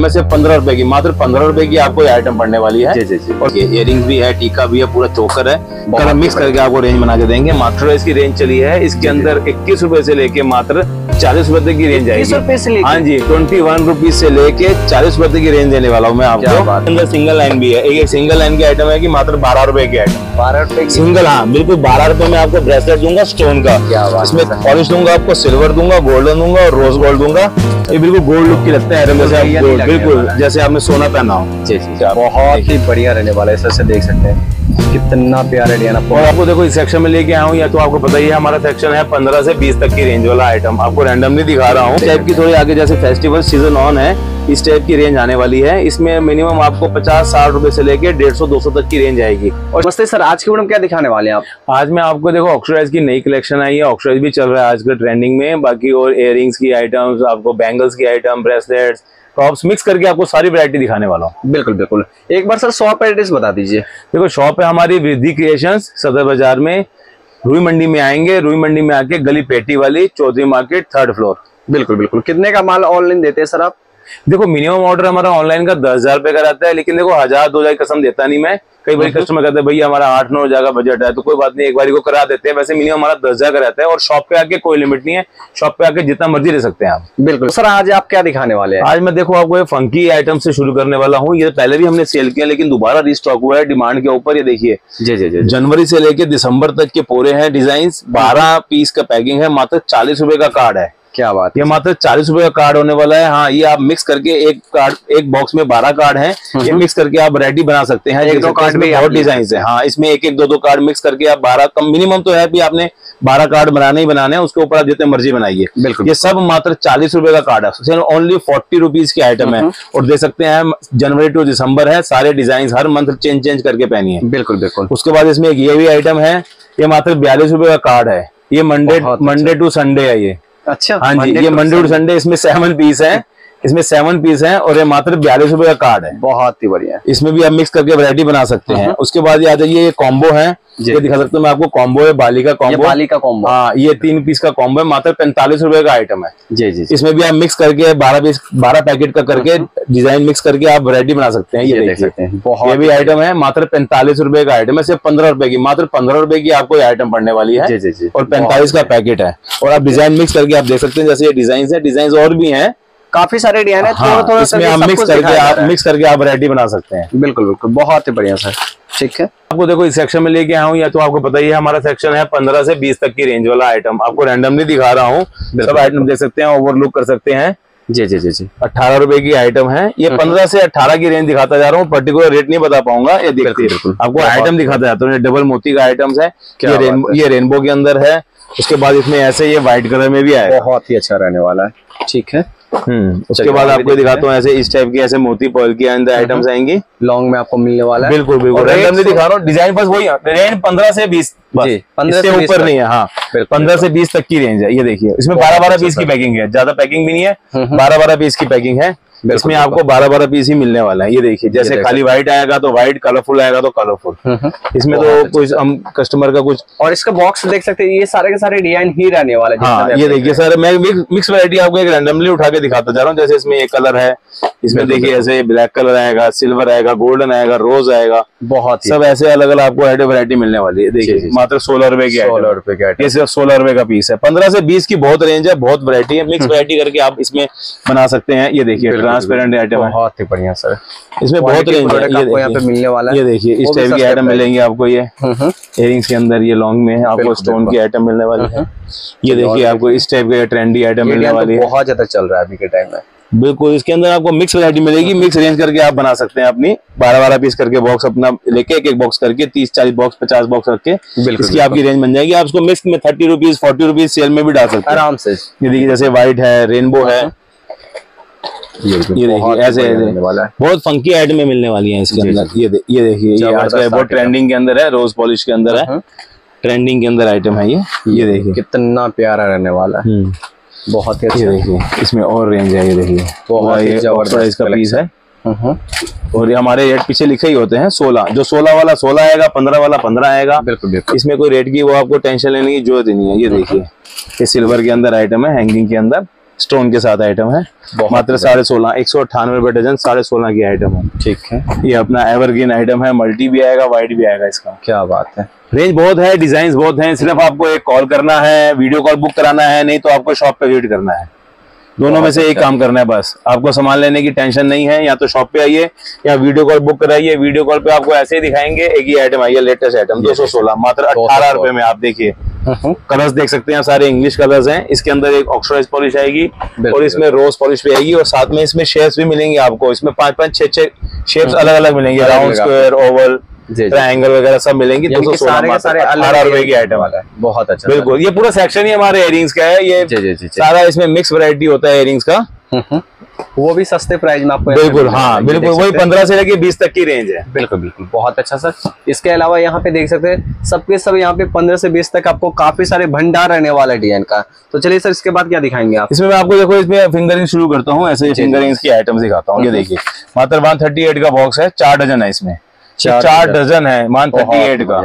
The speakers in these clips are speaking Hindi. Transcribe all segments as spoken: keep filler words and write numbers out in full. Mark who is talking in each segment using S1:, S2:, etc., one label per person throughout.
S1: में से पंद्रह रुपए की, मात्र पंद्रह रुपए की आपको ये आइटम पड़ने वाली है।
S2: जी जी जी।
S1: और ये इयरिंग्स भी है, टीका भी है, पूरा चोकर है, कलर मिक्स करके आपको रेंज बना के देंगे। मात्र इसकी रेंज चली है इसके अंदर इक्कीस रुपए से लेके मात्र चालीस रुपए तक की रेंज आएगी। हाँ जी, ट्वेंटी वन रुपीज से लेके चालीस रुपए तक की रेंज देने वाला हूँ मैं आपको। अंदर सिंगल लाइन भी है, एक सिंगल लाइन की आइटम है कि मात्र बारह रुपए की आइटम,
S2: बारह रुपए
S1: सिंगल। हाँ बिल्कुल, बारह रुपए में आपको ब्रेसलेट दूंगा स्टोन का, इसमें पॉलिश दूंगा आपको, सिल्वर दूंगा, गोल्डन दूंगा और रोज गोल्ड दूंगा। ये बिल्कुल गोल्ड लुक की लगता है, जैसे आप बिल्कुल जैसे आपने सोना पहना हो।
S2: जी जी, बहुत ही बढ़िया रहने वाला है। इस तरह से देख सकते हैं कितना प्यारा डिजाइन।
S1: और आपको देखो इस सेक्शन में लेके आया हूँ, या तो आपको पता ही है हमारा सेक्शन है पंद्रह से बीस तक की रेंज वाला आइटम। आपको रैंडमली दिखा रहा हूँ टाइप की, थोड़ी आगे जैसे फेस्टिवल सीजन ऑन है, इस टाइप की रेंज आने वाली है। इसमें मिनिमम आपको पचास साठ रुपए से लेके डेढ़ सौ दो सौ तक की रेंज आएगी।
S2: और नमस्ते सर, आज की वीडियो में क्या दिखाने वाले हैं आप?
S1: आज मैं आपको देखो ऑक्सीडाइज की नई कलेक्शन आई है, ऑक्सीडाइज भी चल रहा है आजकल ट्रेंडिंग में। बाकी और इयरिंग्स की आइटम्स, आपको बैंगल्स की आइटम, ब्रेसलेट्स, टॉप्स मिक्स करके आपको सारी वैरायटी दिखाने वाला हूँ।
S2: बिल्कुल बिल्कुल। एक बार सर शॉप एड्रेस बता दीजिए।
S1: देखो शॉप है हमारी वृद्धि क्रिएशंस, सदर बाजार में, रुई मंडी में आएंगे, रुई मंडी में आके गली पेटी वाली, चौधरी मार्केट, थर्ड फ्लोर।
S2: बिल्कुल बिल्कुल। कितने का माल ऑनलाइन देते हैं सर आप?
S1: देखो मिनिमम ऑर्डर हमारा ऑनलाइन का दस हजार रुपए का रहता है, लेकिन देखो हजार दो हजार कसम देता नहीं मैं। कई बार कस्टमर कहते हैं भैया हमारा आठ नौ हजार का बजट है, तो कोई बात नहीं, एक बार को करा देते हैं। वैसे मिनिमम हमारा दस हजार का रहता है, और शॉप पे आके कोई लिमिट नहीं है, शॉप पे आके जितना मर्जी ले सकते हैं आप।
S2: बिल्कुल सर, आज आप क्या दिखाने वाले हैं?
S1: आज मैं देखो आपको ये फंकी आइटम से शुरू करने वाला हूँ। ये पहले भी हमने सेल किया, लेकिन दोबारा रिस्टॉक हुआ है डिमांड के ऊपर। ये देखिए
S2: जी जी जी,
S1: जनवरी से लेके दिसंबर तक के पूरे हैं डिजाइन, बारह पीस का पैकिंग है, मात्र चालीस रुपए का कार्ड है।
S2: क्या बात,
S1: ये मात्र चालीस रुपए का कार्ड होने वाला है। हाँ, ये आप मिक्स करके एक कार्ड, एक बॉक्स में बारह कार्ड हैं, ये मिक्स करके आप वैरायटी बना सकते हैं।
S2: एक दो कार्ड में
S1: बहुत डिजाइन है। हाँ, इसमें एक एक दो दो कार्ड मिक्स करके आप बारह, कम मिनिमम तो है भी आपने बारह कार्ड बनाने ही बनाने हैं, उसके ऊपर आप जितने मर्जी बनाइए।
S2: बिल्कुल,
S1: ये सब मात्र चालीस रुपए का कार्ड है, ओनली फोर्टी रुपीज की आइटम है। और देख सकते हैं जनवरी टू दिसंबर है, सारे डिजाइन हर मंथ चेंज चेंज करके पहनिए।
S2: बिल्कुल बिल्कुल।
S1: उसके बाद इसमें एक ये भी आइटम है, ये मात्र बयालीस रुपए का कार्ड है। ये मंडे मंडे टू संडे है ये।
S2: अच्छा,
S1: हाँ जी, ये मंडे टू संडे, इसमें सेवन पीस है, इसमें सेवन पीस है, और ये मात्र बयालीस रुपए का कार्ड है।
S2: बहुत ही बढ़िया।
S1: इसमें भी आप मिक्स करके वैरायटी बना सकते हैं। उसके बाद ये आ जाइए, ये कॉम्बो है, ये दिखा सकता हूँ मैं आपको, कॉम्बो है, बाली का कॉम्बो,
S2: बाली का कॉम्बो।
S1: हाँ, ये तीन पीस का कॉम्बो है, मात्र पैंतालीस रुपए का आइटम है।
S2: जी जी,
S1: इसमें भी आप मिक्स करके बारह पीस, बारह पैकेट का करके डिजाइन मिक्स करके आप वैरायटी बना सकते हैं। ये देख सकते हैं, ये भी आइटम है, मात्र पैंतालीस रुपए का आइटम है, सिर्फ पंद्रह रुपए की, मात्र पंद्रह रुपए की आपको ये आइटम पड़ने वाली है।
S2: जी जी जी,
S1: और पैंतालीस का पैकेट है। और आप डिजाइन मिक्स करके आप देख सकते हैं, जैसे ये डिजाइन है, डिजाइन और भी है,
S2: काफी सारे डिजाइन है।
S1: हाँ, थोड़ा इसमें आप मिक्स करके आप मिक्स करके आप वैरायटी बना सकते हैं।
S2: बिल्कुल बिल्कुल, बहुत ही बढ़िया सर। ठीक है,
S1: आपको देखो इस सेक्शन में लेके आया हूँ, या तो आपको पता ही है हमारा सेक्शन है पंद्रह से बीस तक की रेंज वाला आइटम। आपको रैंडमली दिखा रहा हूँ, सब आइटम देख सकते हैं, ओवरलुक कर सकते हैं।
S2: जी जी जी जी,
S1: अठारह रुपए की आइटम है ये, पंद्रह से अठारह की रेंज दिखाता जा रहा हूँ, पर्टिकुलर रेट नहीं बता पाऊंगा। ये देखिए आपको आइटम दिखाता जाता हूँ, डबल मोती का आइटम्स है, ये रेनबो, ये रेनबो के अंदर है। उसके बाद इसमें ऐसे ये व्हाइट कलर में भी आया,
S2: बहुत ही अच्छा रहने वाला है। ठीक है,
S1: हम्म उसके बाद आपको दिखाता हूँ ऐसे इस टाइप की, ऐसे मोती पर्ल की अंदर आइटम्स आएंगी,
S2: लॉन्ग में आपको मिलने वाला है।
S1: बिल्कुल बिल्कुल, रैंडमली दिखा रहा हूँ। डिजाइन बस वही, रेंज पंद्रह से बीस, पंद्रह से ऊपर नहीं है। हाँ, पंद्रह से बीस तक की रेंज है। ये देखिए, इसमें बारह बारह पीस की पैकिंग है, ज्यादा पैकिंग भी नहीं है, बारह बारह पीस की पैकिंग है। इसमें आपको बारह बारह पीस ही मिलने वाला है। ये देखिए, जैसे खाली व्हाइट आएगा तो व्हाइट, कलरफुल आएगा तो कलरफुल। इसमें तो कुछ हम कस्टमर का कुछ, और
S2: इसका बॉक्स देख सकते हैं, ये सारे के सारे डिजाइन ही रहने वाले हैं।
S1: हाँ, ये देखिए सर, मैं मिक्स वैरायटी आपको एक रैंडमली उठा के दिखाता जा रहा हूँ। जैसे इसमें एक कलर है, इसमें देखिए ऐसे ब्लैक कलर आएगा, सिल्वर आएगा, गोल्डन आएगा, रोज आएगा, बहुत सब ऐसे अलग अलग आपको वैरायटी मिलने वाली है। देखिए मात्र सोलह रुपए की, सोलह रुपए की, ये सिर्फ सोलह रुपए का पीस है। पंद्रह से बीस की बहुत रेंज है, बहुत वैरायटी है, मिक्स वैरायटी करके आप इसमें बना सकते हैं। ये देखिए ट्रांसपेरेंट आइटम है, बहुत ही बढ़िया सर, इसमें बहुत रेंज है। आपको यहाँ पे मिलने वाला है, ये देखिए इस टाइप की आइटम मिलेंगे आपको। ये इयरिंग्स के अंदर ये लॉन्ग में आपको स्टोन की आइटम मिलने वाली है। ये देखिए आपको इस टाइप का ट्रेंडी आइटम मिलने वाली है, बहुत ज्यादा चल रहा है अभी के टाइम में। बिल्कुल, इसके अंदर आपको मिक्स वैरायटी मिलेगी, मिक्स रेंज करके आप बना सकते हैं अपनी, बारह बारह पीस करके बॉक्स अपना लेके, एक एक बॉक्स करके तीस चालीस बॉक्स पचास बॉक्स रख के इसकी आपकी रेंज बन जाएगी। आप उसको मिक्स में thirty rupees forty rupees sale में भी डाल सकते हैं आराम से। ये देखिए, जैसे व्हाइट है, रेनबो है, ये देखिए ऐसे बहुत फंकी आइटम में मिलने वाली है इसके अंदर। ये ये देखिए, ये आजकल बहुत ट्रेंडिंग के अंदर है, रोज पॉलिश के अंदर है, ट्रेंडिंग के अंदर आइटम है ये। ये देखिए कितना प्यारा रहने वाला है, बहुत ही अच्छा। देखिए इसमें और रेंज है, ये देखिए बहुत ही जबरदस्त इसका पीस है। और ये हमारे रेट पीछे लिखे ही होते हैं, सोलह, जो सोलह वाला सोलह आएगा, पंद्रह वाला पंद्रह आएगा। बिल्कुल बिल्कुल, इसमें कोई रेट की वो आपको टेंशन लेने की जरूरत ही नहीं है। ये देखिए, ये सिल्वर के अंदर आइटम है, हैंगिंग के अंदर स्टोन के साथ आइटम है, मात्र साढ़े सोलह, एक सौ अट्ठानवे रुपए डजन, साढ़े सोलह की आइटम है।
S2: ठीक है,
S1: ये अपना एवरग्रीन आइटम है, मल्टी भी आएगा, वाइट भी आएगा इसका।
S2: क्या बात है,
S1: रेंज बहुत है, डिजाइन बहुत हैं, सिर्फ आपको एक कॉल करना है, वीडियो कॉल बुक कराना है, नहीं तो आपको शॉप पे विजिट करना है। दोनों में से एक काम करना है बस, आपको सामान लेने की टेंशन नहीं है, या तो शॉप पे आइए या वीडियो कॉल बुक कराइए। वीडियो कॉल पे आपको ऐसे ही दिखाएंगे। एक ही आइटम आई है, लेटेस्ट आइटम, दो सौ सोलह, मात्र अठारह रुपए में। आप देखिए कलर्स देख सकते हैं, सारे इंग्लिश कलर्स हैं। इसके अंदर एक ऑक्सीडाइज पॉलिश आएगी और इसमें रोज पॉलिश भी आएगी, और साथ में इसमें शेप्स भी मिलेंगे आपको। इसमें पांच पांच छह छह शेप्स अलग अलग मिलेंगे, राउंड, स्क्वायर, ओवल, ट्रायंगल वगैरह सब मिलेंगे। दो सौ सोलह, अठारह रुपए की आइटम वाला है।
S2: बहुत अच्छा,
S1: बिल्कुल। ये पूरा सेक्शन ही हमारे इयरिंग्स का है। ये जी, जी, जी, सारा इसमें मिक्स वैरायटी होता है इयरिंग्स का,
S2: वो भी सस्ते प्राइस में आपको।
S1: बिल्कुल, हाँ बिल्कुल, वही पंद्रह से लेके बीस तक की रेंज है।
S2: बिल्कुल बिल्कुल, बहुत अच्छा सर। इसके अलावा यहाँ पे देख सकते हैं सबके सब यहाँ पे पंद्रह से बीस तक आपको काफी सारे भंडार रहने वाला डिजाइन का। तो चलिए सर, इसके बाद क्या दिखाएंगे आप?
S1: इसमें मैं आपको देखो, इसमें फिंगरिंग शुरू करता हूँ। ऐसे फिंगरिंग्स की आइटम दिखाता हूँ। ये देखिए, मात्र वन थर्टी एट का बॉक्स है, चार डजन है इसमें, चार, चार डजन है वन थर्टी एट का।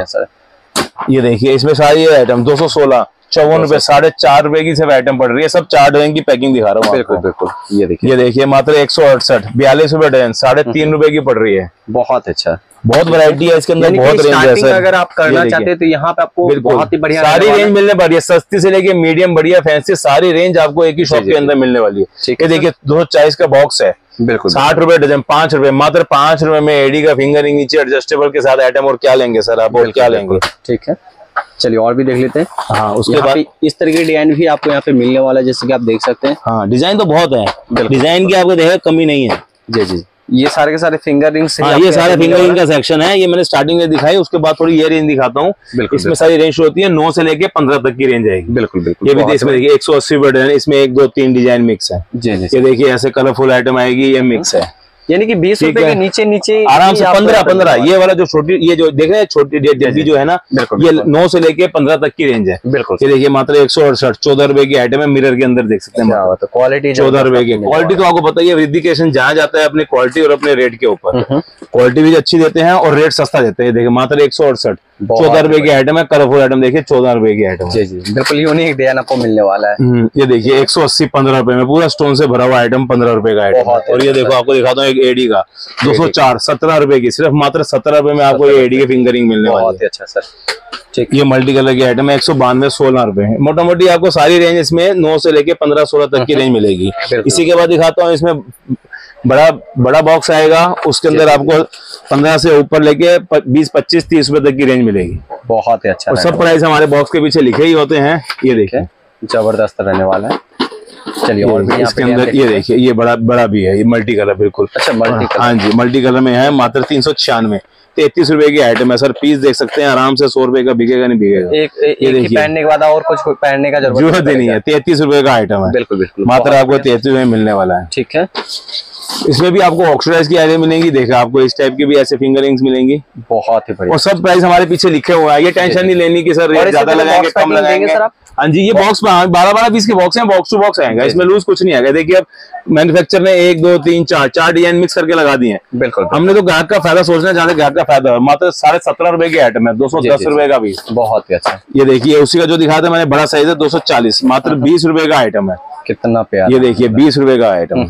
S1: ये देखिए, इसमें सारी आइटम दो सौ सोलह, चौवन रुपए, साढ़े चार रुपए की सब आइटम पड़ रही है। सब चार डजन की पैकिंग दिखा रहा हूँ।
S2: बिल्कुल बिल्कुल, ये देखिए,
S1: ये देखिए, मात्र एक सौ अड़सठ, बयालीस रुपए डजन, साढ़े तीन रुपए की पड़ रही है।
S2: बहुत अच्छा,
S1: बहुत वैरायटी है इसके अंदर, बहुत रेंज है सर।
S2: अगर आप करना चाहते हैं तो यहाँ पे आपको बहुत ही बढ़िया
S1: सारी रेंज मिलने वाली है, सस्ती से लेके मीडियम, बढ़िया, फैंसी, सारी रेंज आपको एक ही शॉप के अंदर मिलने वाली है। ये देखिए, दो सौ चालीस का बॉक्स है,
S2: बिल्कुल
S1: साठ रुपए डजन, पांच रुपए, मात्र पांच रुपए में एडी का फिंगरिंग नीचे एडजस्टेबल के साथ आइटम। और क्या लेंगे सर आप, और क्या लेंगे?
S2: ठीक है, चलिए और भी देख लेते हैं।
S1: हाँ, उसके बाद
S2: इस तरह के डिजाइन भी आपको यहाँ पे मिलने वाला है, जैसे कि आप देख सकते हैं।
S1: हाँ, डिजाइन तो बहुत है, डिजाइन की आपको देखा कमी नहीं है।
S2: जी जी, ये सारे के सारे फिंगर रिंग्स।
S1: हाँ, ये सारे फिंगर रिंग का सेक्शन है। ये मैंने स्टार्टिंग में दिखाई, उसके बाद थोड़ी ये रेंज दिखाता हूँ। इसमें सारी रेंज होती है, नौ से लेके पंद्रह तक की रेंज आएगी। बिल्कुल बिल्कुल। ये भी इसमें देखिए, एक सौ अस्सी रुपए, इसमें एक दो तीन डिजाइन मिक्स है। जी जी, ये देखिए, ऐसे कलरफुल आइटम आएगी, ये मिक्स है।
S2: यानी कि बीस रुपए के नीचे नीचे
S1: आराम से पंद्रह पंद्रह। ये वाला जो छोटी, ये जो देख रहे हैं छोटी डब्बी जो है ना, ये नौ से लेके पंद्रह तक की रेंज है। बिल्कुल। ये देखिए, मात्र एक सौ अड़सठ, चौदह रुपए की आइटम है। मिरर के अंदर देख सकते हैं,
S2: तो क्वालिटी
S1: चौदह रुपए की। क्वालिटी तो आपको पता ही है, वृद्धिकेशन जहाँ जाता है अपनी क्वालिटी और अपने रेट के ऊपर। क्वालिटी भी अच्छी देते हैं और रेट सस्ता देते हैं। देखिए, मात्र एक सौ अड़सठ, चौदह रुपए की आइटम है। कलरफुल आइटम देखिए, चौदह रुपए की आइटम।
S2: जी जी, बिल्कुल यूनिक डिजाइन आपको मिलने वाला है।
S1: ये देखिए, एक सौ अस्सी, पंद्रह रुपए में पूरा स्टोन से भरा हुआ आइटम, पंद्रह रुपए का आइटम। और ये देखो, आपको दिखाता हूँ एक एडी का, दो सौ चार, सत्रह रुपए की, सिर्फ मात्र सत्रह रुपए में आपको ये एडी के फिंगरिंग मिलने वाली है।
S2: अच्छा सर, ठीक।
S1: ये मल्टी कलर की आइटम है, एक सौ बानवे, सोलह रुपए है। मोटा मोटी आपको सारी रेंज इसमें नौ से लेके पंद्रह सोलह तक की रेंज मिलेगी। इसी के बाद दिखाता हूँ, इसमें बड़ा बड़ा बॉक्स आएगा, उसके अंदर आपको पंद्रह से ऊपर लेके बीस पच्चीस तीस रुपए तक की रेंज मिलेगी।
S2: बहुत ही अच्छा,
S1: और सब प्राइस हमारे बॉक्स के पीछे लिखे ही होते हैं। ये देखिए,
S2: जबरदस्त रहने वाला है। चलिए और भी
S1: इसके अंदर ये देखिए, ये बड़ा बड़ा भी है, ये मल्टी कलर। बिल्कुल,
S2: अच्छा, मल्टी कलर।
S1: हाँ जी, मल्टी कलर में है, मात्र तीन सौ छियानवे, तैतीस रुपए की आइटम है सर। पीस देख सकते हैं, आराम से सौ रुपए का बिकेगा, नहीं बिकेगा।
S2: एक एक ही पहनने के बाद और कुछ पहनने का
S1: जरूरत नहीं है। तैतीस रुपए का आइटम है। बिल्कुल बिल्कुल, मात्र आपको तैतीस में मिलने वाला है।
S2: ठीक है,
S1: इसमें भी आपको ऑक्सीडाइज की आइटम मिलेंगी। देखा, आपको इस टाइप की भी ऐसे फिंगरिंग्स मिलेंगी।
S2: बहुत ही बढ़िया,
S1: और सब प्राइस हमारे पीछे लिखे हुए हैं। ये टेंशन नहीं लेनी कि सर रेट ज्यादा लगाएंगे, कम लगाएंगे सर आप। हाँ जी, ये बॉक्स में बारह बारह पीस के बॉक्स हैं, बॉक्स टू बॉक्स आएगा, इसमें लूज कुछ नहीं आएगा। देखिए, अब मैन्युफैक्चर ने एक दो तीन चार चार डिजाइन मिक्स करके लगा दिए हैं। बिल्कुल, हमने तो ग्राहक का फायदा सोचना चाहते, ग्राहक का फायदा है। मात्र साढ़े सत्रह रुपए की आइटम है, दो सौ दस रुपए का भी। बहुत ही अच्छा। ये देखिए, उसी का जो दिखाया था मैंने, बड़ा साइज है, दो सौ चालीस, मात्र बीस रुपए का आइटम है।
S2: कितना प्यारा।
S1: ये देखिए, बीस रुपए का आइटम।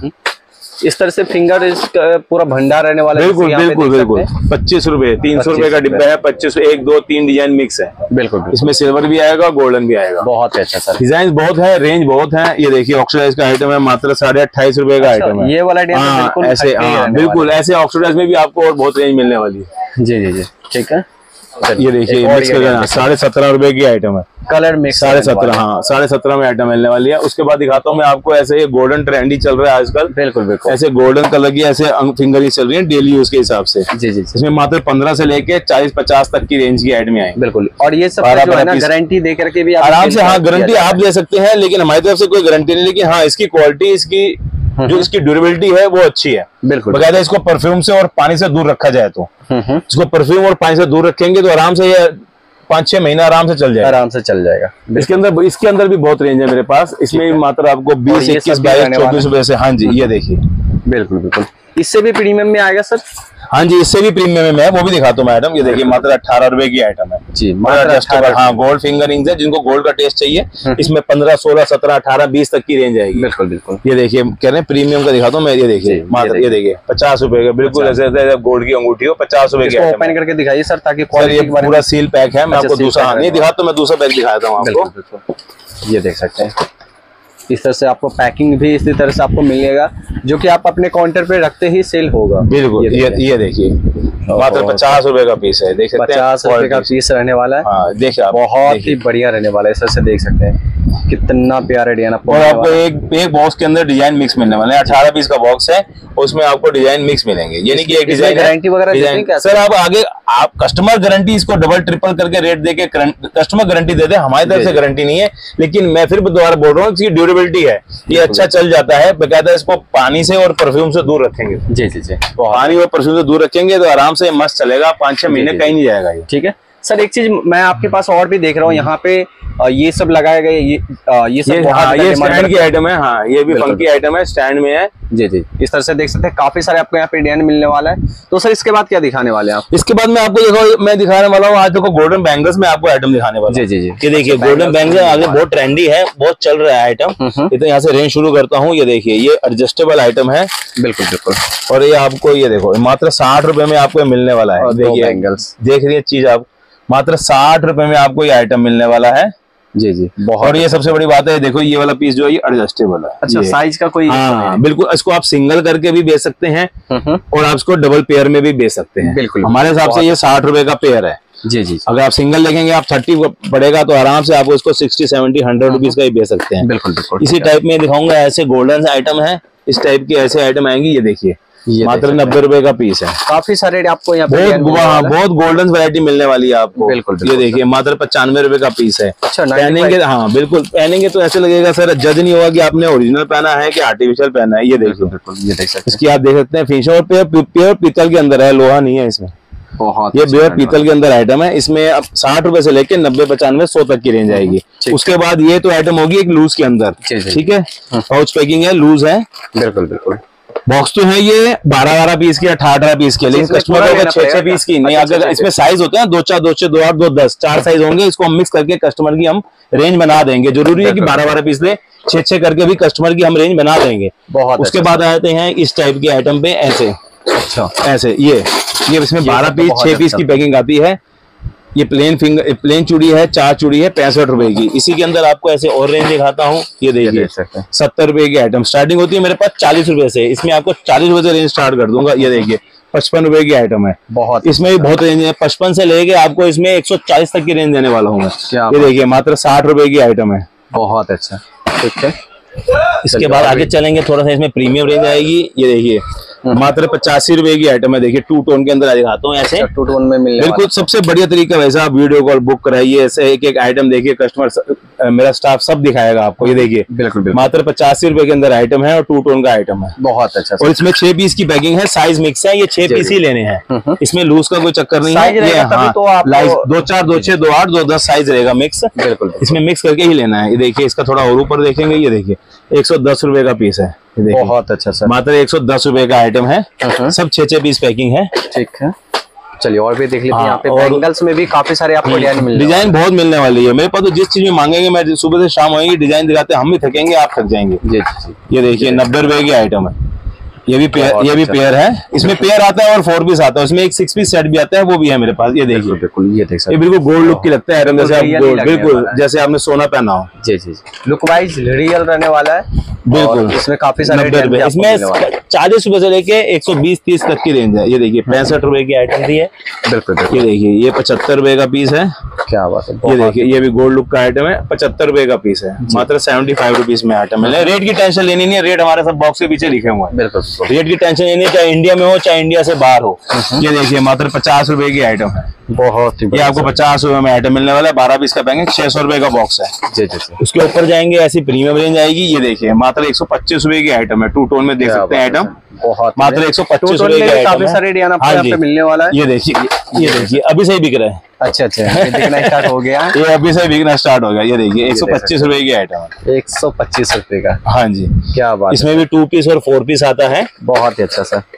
S2: इस तरह से फिंगर पूरा भंडार रहने वाला है।
S1: बिल्कुल बिल्कुल बिल्कुल, पच्चीस रुपए, तीन सौ रुपए का डिब्बा है, पच्चीस, एक दो तीन डिजाइन मिक्स है। बिल्कुल, इसमें सिल्वर भी आएगा, गोल्डन भी आएगा। बहुत अच्छा सर, डिजाइन बहुत है, रेंज बहुत है। ये देखिए, ऑक्सीडाइज का आइटम है, मात्र साढ़े अट्ठाईस रुपए का आइटम है। ये वाला डिजाइन ऐसे, हाँ बिल्कुल, ऐसे ऑक्सीडाइज में भी आपको और बहुत रेंज मिलने वाली है। जी जी जी, ठीक है। ये देखिए, मिक्स करके साढ़े सत्रह रुपए की आइटम है, कलर मिक्स, साढ़े सत्रह, हाँ साढ़े सत्रह में आइटम मिलने वाली है। उसके बाद दिखाता हूँ मैं आपको, ऐसे ये गोल्डन ट्रेंडी चल रहा है आजकल। बिल्कुल बिल्कुल, ऐसे गोल्डन कलर की ऐसे फिंगरिंग चल रही है डेली यूज के हिसाब से। जी जी, इसमें मात्र पंद्रह से लेके चालीस पचास तक की रेंज की आइटम आएगी। बिल्कुल, और ये सब गारंटी दे करके भी आराम से, हाँ गारंटी आप दे सकते हैं, लेकिन हमारी तरफ से कोई गारंटी नहीं। लेकिन हाँ, इसकी क्वालिटी, इसकी जो इसकी ड्यूरेबिलिटी है वो अच्छी है। बिल्कुल, बकायदा इसको परफ्यूम से और पानी से दूर रखा जाए तो, इसको परफ्यूम और पानी से दूर रखेंगे तो आराम से ये पाँच छह महीना आराम से चल जाएगा। आराम से चल जाएगा। इसके अंदर इसके अंदर भी बहुत रेंज है मेरे पास। इसमें मात्र आपको बीस इक्कीस बाईस चौबीस रुपए से। हाँ जी, ये देखिए, बिल्कुल बिल्कुल, इससे भी प्रीमियम में आएगा सर। हाँ जी, इससे भी प्रीमियम है, वो भी दिखाता हूँ मैं आइटम। ये देखिए मात्र अठारह रुपए की आइटम है
S2: जी, मात्र
S1: अठारह। हाँ, गोल्ड फिंगरिंग्स है, जिनको गोल्ड का टेस्ट चाहिए इसमें पंद्रह सोलह सत्रह अठारह बीस तक की रेंज आएगी।
S2: बिल्कुल बिल्कुल।
S1: ये देखिए कह रहे हैं प्रीमियम का दिखाता हूँ मैं। ये देखिए मात्र, ये देखिए पचास रुपए का, बिल्कुल ऐसे गोल्ड की अंगूठी हो, पचास रुपए की।
S2: ओपन करके दिखाइए सर, ताकि
S1: सर ये पूरा सील पैक है। मैं आपको दूसरा नहीं दिखाता, मैं दूसरा पैक दिखाता हूँ आपको।
S2: ये देख सकते हैं, इस तरह से आपको पैकिंग भी इसी तरह से आपको मिलेगा, जो कि आप अपने काउंटर पे रखते ही सेल होगा।
S1: बिल्कुल। ये ये देखिए मात्र पचास रुपए का पीस है, देख सकते हैं
S2: पचास रुपए का पीस रहने वाला है।
S1: हाँ, देखिए आप,
S2: बहुत ही बढ़िया रहने वाला है। इस तरह से देख सकते हैं कितना प्यारा डिजाइन आपको।
S1: और आपको एक एक बॉक्स के अंदर डिजाइन मिक्स मिलने वाले हैं। अठारह पीस का बॉक्स है, उसमें आपको डिजाइन मिक्स मिलेंगे। ये नहीं कि एक डिजाइन
S2: गारंटी वगैरह देते हैं क्या
S1: सर? आप आगे आप कस्टमर गारंटी इसको डबल ट्रिपल करके रेट देके कस्टमर गारंटी देते हैं, हमारी तरफ से गारंटी नहीं है। लेकिन मैं फिर दोबारा बोल रहा हूँ, इसकी ड्यूरेबिलिटी है, ये अच्छा चल जाता है। बकायदा इसको पानी से और परफ्यूम से दूर रखेंगे।
S2: जी जी जी,
S1: पानी और परफ्यूम से दूर रखेंगे तो आराम से मस्त चलेगा, पाँच छह महीने कहीं नहीं जाएगा ये।
S2: ठीक है सर, एक चीज मैं आपके पास और भी देख रहा हूँ, यहाँ पे ये सब लगाए गए, ये ये सब
S1: ये, हाँ, ये स्टैंड की आइटम है। हाँ, ये भी फंकी आइटम है, स्टैंड में है।
S2: जी जी, इस तरह से देख सकते हैं काफी सारे आपको यहाँ पे डिजाइन मिलने वाला है। तो सर इसके बाद क्या दिखाने वाले हैं आप?
S1: इसके बाद मैं आपको देखो मैं दिखाने वाला हूँ आज देखो गोल्डन बैंगल्स में आपको आइटम दिखाने वाला।
S2: जी जी जी,
S1: ये देखिए गोल्डन बैंगल्स आगे बहुत ट्रेंडी है, बहुत चल रहा है आइटम। ये तो यहाँ से रेंज शुरू करता हूँ। ये देखिए ये एडजस्टेबल आइटम है।
S2: बिल्कुल बिल्कुल।
S1: और ये आपको ये देखो मात्र साठ रुपए में आपको मिलने वाला है। देखिए
S2: बैंगल्स
S1: देख रही है चीज आप, मात्र साठ रुपए में आपको ये आइटम मिलने वाला है।
S2: जी जी,
S1: बहुत। और ये सबसे बड़ी बात है, देखो ये वाला पीस जो है ये एडजस्टेबल है।
S2: अच्छा, साइज का कोई?
S1: हाँ बिल्कुल, इसको आप सिंगल करके भी बेच सकते हैं और आप इसको डबल पेयर में भी बेच सकते हैं।
S2: बिल्कुल,
S1: हमारे हिसाब से ये साठ रुपए का पेयर है।
S2: जी जी,
S1: अगर आप सिंगल देखेंगे आप थर्टी पड़ेगा तो आराम से आपको इसको सिक्सटी सेवेंटी हंड्रेड रुपीज का ही बेच सकते हैं।
S2: बिल्कुल बिल्कुल।
S1: इसी टाइप में दिखाऊंगा, ऐसे गोल्डन आइटम है, इस टाइप के ऐसे आइटम आएंगी। ये देखिए मात्र नब्बे रुपए का पीस है।
S2: काफी सारे आपको यहाँ पे
S1: बहुत बहुत गोल्डन वैरायटी मिलने वाली है आपको।
S2: बिल्कुल,
S1: ये देखिए मात्र पचानवे रुपए का पीस है।
S2: अच्छा,
S1: पहनेंगे, हाँ बिल्कुल पहनेंगे तो ऐसे लगेगा सर, जज नहीं होगा कि आपने ओरिजिनल पहना है कि आर्टिफिशियल पहना है। ये देखिए बिल्कुल, ये देख सकते हैं, इसकी आप देख सकते हैं फिनिश, और प्योर पीतल के अंदर है, लोहा नहीं है इसमें। ये प्योर पीतल के अंदर आइटम है। इसमें अब साठ रुपए से लेके नब्बे पचानवे सौ तक की रेंज आएगी। उसके बाद ये तो आइटम होगी एक लूज के अंदर। ठीक है, पाउच पैकिंग है, लूज है।
S2: बिल्कुल बिल्कुल।
S1: बॉक्स तो है ये बारह बारह पीस की, अठारह अठारह पीस की, लेकिन कस्टमर को छह छह पीस की नहीं। अगर इसमें साइज होते हैं दो चार दो छह दो आठ दो दस चार साइज होंगे, इसको हम मिक्स करके कस्टमर की हम रेंज बना देंगे। जरूरी है कि बारह बारह पीस ले, छह छह करके भी कस्टमर की हम रेंज बना देंगे। बहुत। उसके बाद आते हैं इस टाइप के आइटम पे, ऐसे अच्छा ऐसे ये ये इसमें बारह पीस छह पीस की पैकिंग आती है। ये प्लेन फिंगर प्लेन चूड़ी है, चार चूड़ी है पैंसठ रुपए की। इसी के अंदर आपको ऐसे और रेंज दिखाता हूँ। ये देखिए सत्तर रुपए की आइटम स्टार्टिंग होती है मेरे पास चालीस रुपए से, इसमें आपको चालीस रुपए से रेंज स्टार्ट कर दूंगा। ये देखिए पचपन रुपए की आइटम है। बहुत, इसमें भी बहुत रेंज है, पचपन से लेके आपको इसमें एक सौ चालीस तक की रेंज देने वाला हूँ। ये देखिए मात्र साठ रुपए की आइटम है। बहुत अच्छा, ठीक है। इसके बाद आगे चलेंगे, थोड़ा सा इसमें प्रीमियम रेंज आएगी। ये देखिए मात्र पचासी रुपए की आइटम है। देखिए टू टोन के अंदर दिखाता हूँ, ऐसे टू टोन में मिलने बिल्कुल सबसे बढ़िया तरीका वैसा। आप वीडियो कॉल बुक कराइए, ऐसे एक एक आइटम देखिए, कस्टमर मेरा स्टाफ सब दिखाएगा आपको। ये देखिए बिल्कुल मात्र पचासी रुपए के अंदर आइटम है और टू टोन का आइटम है। बहुत अच्छा। और इसमें छह पीस की पैकिंग है, साइज मिक्स है, ये छह पीस ही लेने हैं, इसमें लूज का कोई चक्कर नहीं है। ये हाँ, दो चार दो छह दो आठ दो दस साइज रहेगा मिक्स, बिल्कुल इसमें मिक्स करके ही लेना है। ये देखिए इसका थोड़ा और ऊपर देखेंगे, ये देखिए एक सौ दस रुपए का पीस है। बहुत अच्छा सर, मात्र एक सौ दस रुपए का आइटम है, सब छह छह पीस पैकिंग है। ठीक है, चलिए और भी देख लेते हैं। यहाँ पे बैंगल्स में भी काफी सारे आपको डिजाइन मिलने डिजाइन बहुत मिलने वाली है मेरे पास। तो जिस चीज में मांगेंगे, मैं सुबह से शाम होएगी डिजाइन दिखाते, हम भी थकेंगे आप थक जाएंगे। जी जी, ये देखिए नब्बे रुपए की आइटम है। ये भी पेयर, ये भी पेयर है, इसमें पेयर आता है और फोर पीस आता है, उसमें एक सिक्स पीस सेट भी आता है, वो भी है मेरे पास। ये देखिए बिल्कुल, ये देख सकते हैं, ये बिल्कुल गोल्ड लुक की लगता है आइटम, जैसे आप बिल्कुल जैसे आपने सोना पहना हो। जी जी, लुक वाइज रियल रहने वाला है बिल्कुल। इसमें काफी सारे इसमें चालीस रुपए से लेके एक सौ बीस तीस तक की रेंज है। ये देखिए पैंसठ रुपए की आइटम दी है बिल्कुल। ये देखिए ये पचहत्तर रुपए का पीस है। क्या बात है, ये देखिए ये भी गोल्ड लुक का आइटम है, पचहत्तर रुपए का पीस है, मात्र सेवेंटी फाइव रुपीज में आइटम है। रेट की टेंशन लेनी नहीं है, रेट हमारे सब बॉक्स के पीछे लिखे हुए हैं। बिल्कुल, रेट की टेंशन लेनी है, चाहे इंडिया में हो चाहे इंडिया से बाहर हो। ये देखिए मात्र पचास रुपए की आइटम है। बहुत ही, ये आपको पचास रुपए में आइटम मिलने वाला है, बारह पीस का पैकेज, छह सौ रुपए का बॉक्स है। जी जी, उसके ऊपर जाएंगे ऐसी प्रीमियम रेंज आएगी। ये देखिए मात्र एक सौ पच्चीस रुपए की आइटम है, टू टोन में देख सकते हैं आइटम। बहुत, मात्र एक सौ पच्चीस रुपए की काफी सारे डिजाइन आपको यहाँ पे मिलने वाला है। ये देखिए, ये देखिए अभी से ही बिक रहा है। अच्छा अच्छा, बिकना स्टार्ट हो गया, ये अभी से बिकना स्टार्ट हो गया। ये देखिए एक सौ पच्चीस रुपए की आइटम है, एक सौ पच्चीस रुपए का। हाँ जी, क्या बात, इसमें भी टू पीस और फोर पीस आता है। बहुत ही अच्छा सर,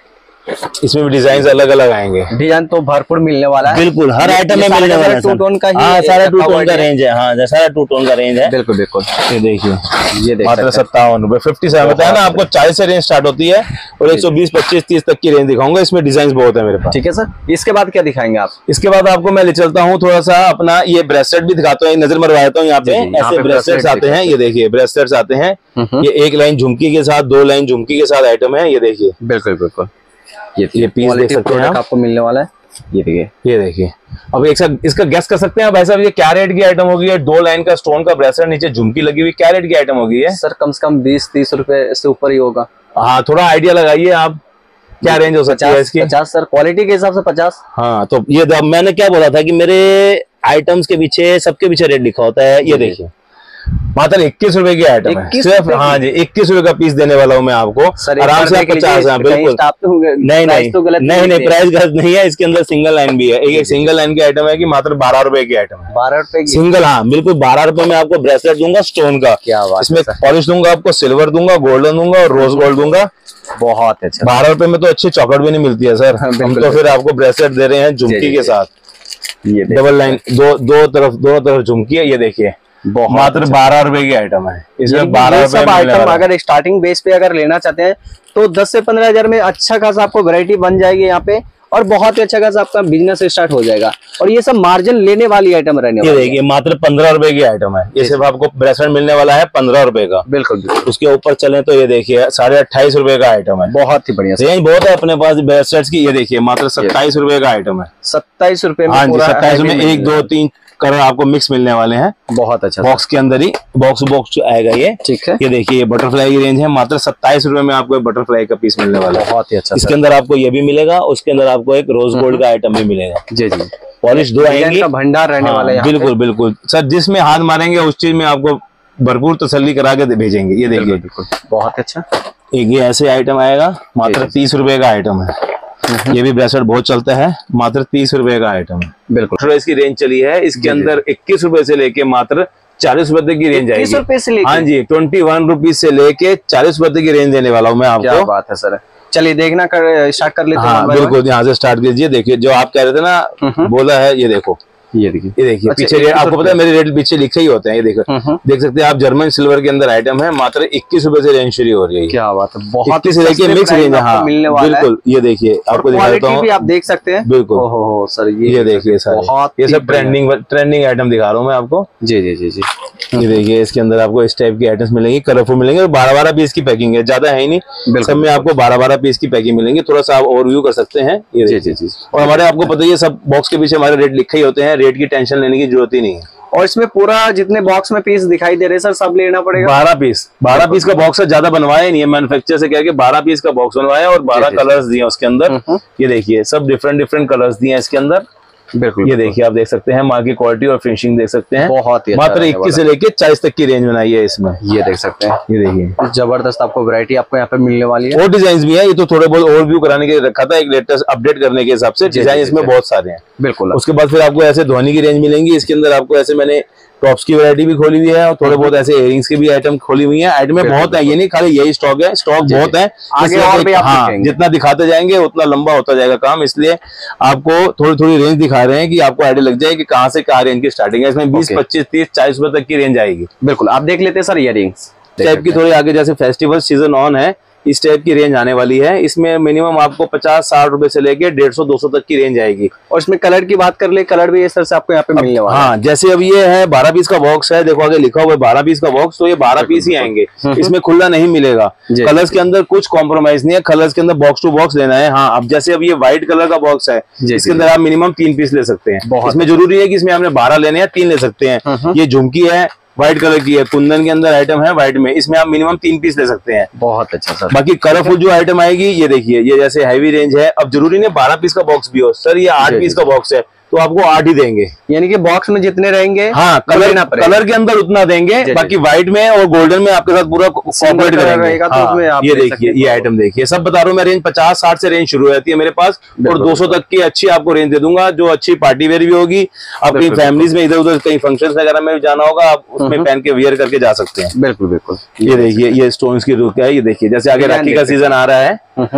S1: इसमें भी डिजाइन अलग अलग आएंगे।
S2: डिजाइन तो भरपूर मिलने वाला है,
S3: बिल्कुल हर आइटम में मिलने वाला है।
S2: टू टोन का ही,
S3: हाँ सारा टू टोन का रेंज है। हाँ सारा टू टोन का रेंज है।
S2: बिल्कुल बिल्कुल।
S1: ये देखिए,
S2: ये
S1: मात्र सत्तावन रुपए फिफ्टी सेवन बताया ना आपको, चालीस से रेंज स्टार्ट होती है और एक सौ बीस पच्चीस तीस तक की रेंज दिखाऊंगा। इसमें डिजाइन बहुत है मेरे पास।
S2: ठीक है सर, इसके बाद क्या दिखाएंगे आप?
S1: इसके बाद आपको मैं ले चलता हूँ थोड़ा सा अपना ये ब्रेसलेट भी दिखाता हूँ, नजर मरवा देता हूँ। यहाँ पे ऐसे ब्रेसलेट्स आते हैं, ये देखिए ब्रेसलेट्स आते हैं। ये एक लाइन झुमकी के साथ, दो लाइन झुमकी के साथ आइटम है। ये देखिए,
S2: बिल्कुल बिल्कुल। ये
S1: ये पीस देख सकते हैं
S2: आपको मिलने वाला है। ये देखिए,
S1: ये देखिए। अब एक साथ इसका गेस कर सकते हैं आप ऐसा, ये क्या रेट की आइटम होगी? है दो लाइन का स्टोन का ब्रेसलेट, नीचे झुमकी लगी हुई, क्या रेट की आइटम होगी? है सर
S2: कम से कम बीस तीस रुपए से ऊपर ही होगा।
S1: हाँ थोड़ा आइडिया लगाइए आप, क्या रेंज हो सकती है इसकी?
S2: पचास सर, क्वालिटी के हिसाब से पचास।
S3: हाँ तो ये मैंने क्या बोला था कि मेरे आइटम्स के पीछे सबके पीछे रेट लिखा होता है। ये देखिए
S1: मात्र इक्कीस रुपए की आइटम है सिर्फ। हाँ जी, इक्कीस रुपए का पीस देने वाला हूँ मैं आपको, आराम से पचास। हाँ बिल्कुल, नहीं नहीं नहीं नहीं प्राइस गलत नहीं है। इसके अंदर सिंगल लाइन भी है, एक एक सिंगल लाइन की आइटम है कि मात्र बारह रुपए की आइटम है।
S2: बारह रुपए की
S1: सिंगल? हाँ बिल्कुल, बारह रुपए में आपको ब्रेसलेट दूंगा स्टोन का।
S2: क्या बात,
S1: इसमें पॉलिश दूंगा आपको, सिल्वर दूंगा, गोल्डन दूंगा और रोज गोल्ड दूंगा।
S2: बहुत अच्छा।
S1: बारह रुपए में तो अच्छी चॉकलेट भी नहीं मिलती है सर। हम तो फिर आपको ब्रेसलेट दे रहे हैं झुमकी के साथ, ये डबल लाइन, दो दो तरफ दोनों तरफ झुमकी है। ये देखिए मात्र बारह रुपए की आइटम है। इसमें बारह रुपए
S2: आइटम अगर स्टार्टिंग बेस पे अगर लेना चाहते हैं तो दस से पंद्रह हजार में अच्छा खासा आपको वैरायटी बन जाएगी यहाँ पे, और बहुत ही अच्छा खासा आपका बिजनेस स्टार्ट हो जाएगा। और ये सब मार्जिन लेने वाली आइटम रहने वाली है।
S1: देखिए मात्र पंद्रह रुपए की आइटम है। ये सिर्फ आपको ब्रेसलेट मिलने वाला है पंद्रह रुपए का।
S2: बिल्कुल।
S1: उसके ऊपर चले तो ये देखिए साढ़े अट्ठाईस रुपए का आइटम है।
S2: बहुत ही बढ़िया,
S1: रेंज बहुत है अपने पास ब्रेसलेट्स की। ये देखिए मात्र सत्ताईस रुपए का आइटम है।
S2: सत्ताईस रुपए में?
S1: हाँ जी, सत्ताईस में एक दो तीन कलर आपको मिक्स मिलने वाले हैं।
S2: बहुत अच्छा,
S1: बॉक्स के अंदर ही बॉक्स बॉक्स आएगा ये।
S2: ठीक है।
S1: ये देखिए ये बटरफ्लाई की रेंज है, मात्र सत्ताईस रुपए में आपको बटरफ्लाई का पीस मिलने वाला है।
S2: बहुत ही अच्छा।
S1: इसके अंदर आपको ये भी मिलेगा, उसके अंदर आपको एक रोज गोल्ड का आइटम भी मिलेगा।
S2: जी जी,
S1: पॉलिश दो आएंगे,
S2: भंडार रहने वाला है।
S1: बिल्कुल बिल्कुल सर, जिसमें हाथ मारेंगे उस चीज में आपको भरपूर तसल्ली करा के भेजेंगे। ये देखिए
S2: बिल्कुल बहुत अच्छा।
S1: एक ये ऐसे आइटम आएगा, मात्र तीस रुपए का आइटम है। ये भी ब्रेसलेट बहुत चलता है, मात्र तीस रुपए का आइटम है।
S2: बिल्कुल।
S1: थोड़ा इसकी रेंज चली है, इसके अंदर इक्कीस रुपए से लेके मात्र चालीस रुपए तक की रेंज आएगी।
S2: रुपए से लेके?
S1: हाँ जी, ट्वेंटी वन रुपीज से लेके चालीस रुपए तक की रेंज देने वाला हूँ मैं आपको।
S2: क्या बात है सर, चलिए देखना कर स्टार्ट कर लेते हैं।
S1: हाँ बिल्कुल, यहाँ से स्टार्ट कीजिए। देखिए जो आप कह रहे थे ना, बोला है, ये देखो, ये देखिए, ये देखिए पीछे रेट आपको पता है मेरे रेट पीछे लिखे ही होते हैं। ये देखो, देख सकते हैं आप, जर्मन सिल्वर के अंदर आइटम है, मात्र इक्कीस रुपए से रेंज शुरू हो रही है।
S2: क्या बात है, बहुत
S1: इक्कीस से लेके मिक्स रेंज है। हाँ बिल्कुल, ये देखिए आपको दिखा देता हूँ,
S2: आप देख सकते हैं।
S1: बिल्कुल
S2: ओहो सर, ये
S1: ये देखिए सर, ये सब ट्रेंडिंग ट्रेंडिंग आइटम दिखा रहा हूँ मैं आपको।
S2: जी जी जी जी,
S1: ये देखिए इसके अंदर आपको इस टाइप की आइटम्स मिलेंगी, कलरफुल मिलेंगे, और बारह बारह पीस की पैकिंग है, ज्यादा है ही नहीं, सब में आपको बारह बारह पीस की पैकिंग मिलेंगी। थोड़ा सा आप ओवरव्यू कर सकते हैं। ये जी जी जी, और हमारे आपको पता ही है सब बॉक्स के पीछे हमारे रेट लिखे ही होते हैं, रेट की टेंशन लेने की जरूरत ही नहीं है।
S2: और इसमें पूरा जितने बॉक्स में पीस दिखाई दे रहे हैं सर, सब लेना पड़ेगा?
S1: बारह पीस, बारह पीस का बॉक्स है, ज्यादा बनवाया नहीं है मैन्युफैक्चर से, क्या बारह पीस का बॉक्स बनवाया और बारह कलर्स दिए उसके अंदर। ये देखिए सब डिफरेंट डिफरेंट कलर्स दिए इसके अंदर। बिल्कुल, ये देखिए आप देख सकते हैं, माल की क्वालिटी और फिनिशिंग देख सकते हैं।
S2: बहुत ही
S1: मात्र इक्कीस से लेके चालीस तक की रेंज बनाई है इसमें।
S2: ये देख सकते हैं,
S1: ये देखिए
S2: जबरदस्त आपको वैरायटी आपको यहाँ पे मिलने वाली है।
S1: और डिजाइन भी है, ये तो थोड़े बहुत ओवरव्यू कराने के लिए रखा था, एक लेटेस्ट अपडेट करने के हिसाब से। डिजाइन इसमें बहुत सारे हैं।
S2: बिल्कुल।
S1: उसके बाद फिर आपको ऐसे ध्वनि की रेंज मिलेंगी। इसके अंदर आपको ऐसे मैंने टॉप्स की वैरायटी भी खोली हुई है, और थोड़े बहुत ऐसे इयरिंग्स की भी आइटम खोली हुई है। आइटम में बहुत है, ये नहीं खाली यही स्टॉक है, स्टॉक बहुत है।
S2: आगे और भी आप
S1: हाँ, जितना दिखाते जाएंगे उतना लंबा होता जाएगा काम, इसलिए आपको थोड़ी थोड़ी रेंज दिखा रहे हैं कि आपको आइडिया लग जाए कि कहाँ से कहाँ रेंज की स्टार्टिंग है। इसमें बीस पच्चीस तीस चालीस रुपए तक की रेंज आएगी।
S2: बिल्कुल, आप देख लेते हैं सर इयरिंग्स
S1: टाइप की, थोड़ी आगे जैसे फेस्टिवल सीजन ऑन है, इस टाइप की रेंज आने वाली है। इसमें मिनिमम आपको पचास साठ रुपए से लेके डेढ़ सौ दो सौ तक की रेंज आएगी।
S2: और इसमें कलर की बात कर ले, कलर भी इस तरह से आपको यहाँ पे मिलने वाला है।
S1: हाँ, जैसे अब ये है बारह पीस का बॉक्स है, देखो आगे लिखा हुआ है बारह पीस का बॉक्स, तो ये बारह पीस ही आएंगे, इसमें खुला नहीं मिलेगा। कलर्स के अंदर कुछ कॉम्प्रोमाइज नहीं है, कलर्स के अंदर बॉक्स टू बॉक्स लेना है। हाँ, अब जैसे अब ये व्हाइट कलर का बॉक्स है, इसके अंदर आप मिनिमम तीन पीस ले सकते हैं। इसमें जरूरी है कि इसमें आपने बारह लेने हैं, तीन ले सकते हैं। ये झुमकी है, व्हाइट कलर की है, कुंदन के अंदर आइटम है व्हाइट में, इसमें आप मिनिमम तीन पीस ले सकते हैं।
S2: बहुत अच्छा सर।
S1: बाकी कलरफुल जो आइटम आएगी, ये देखिए, ये जैसे हैवी रेंज है, अब जरूरी नहीं बारह पीस का बॉक्स भी हो सर, ये आठ पीस का बॉक्स है तो आपको आठ ही देंगे।
S2: यानी कि बॉक्स में जितने रहेंगे, हाँ,
S1: कलर कलर के अंदर उतना देंगे, बाकी व्हाइट में और गोल्डन में आपके साथ पूरा कॉपरेट करेंगे। हाँ, ये देखिए, ये आइटम देखिए, सब बता रहा हूँ मैं, रेंज पचास साठ से रेंज शुरू हो जाती है मेरे पास, और दो सौ तक की अच्छी आपको रेंज दे दूंगा, जो अच्छी पार्टी वेयर भी होगी। अपनी फैमिलीज में इधर उधर कहीं फंक्शन वगैरह में जाना होगा, आप उसमें पहन के वियर करके जा सकते हैं।
S2: बिल्कुल बिल्कुल।
S1: ये देखिए, ये स्टोन्स की रुक है, ये देखिए, जैसे आगे राखी का सीजन आ रहा है,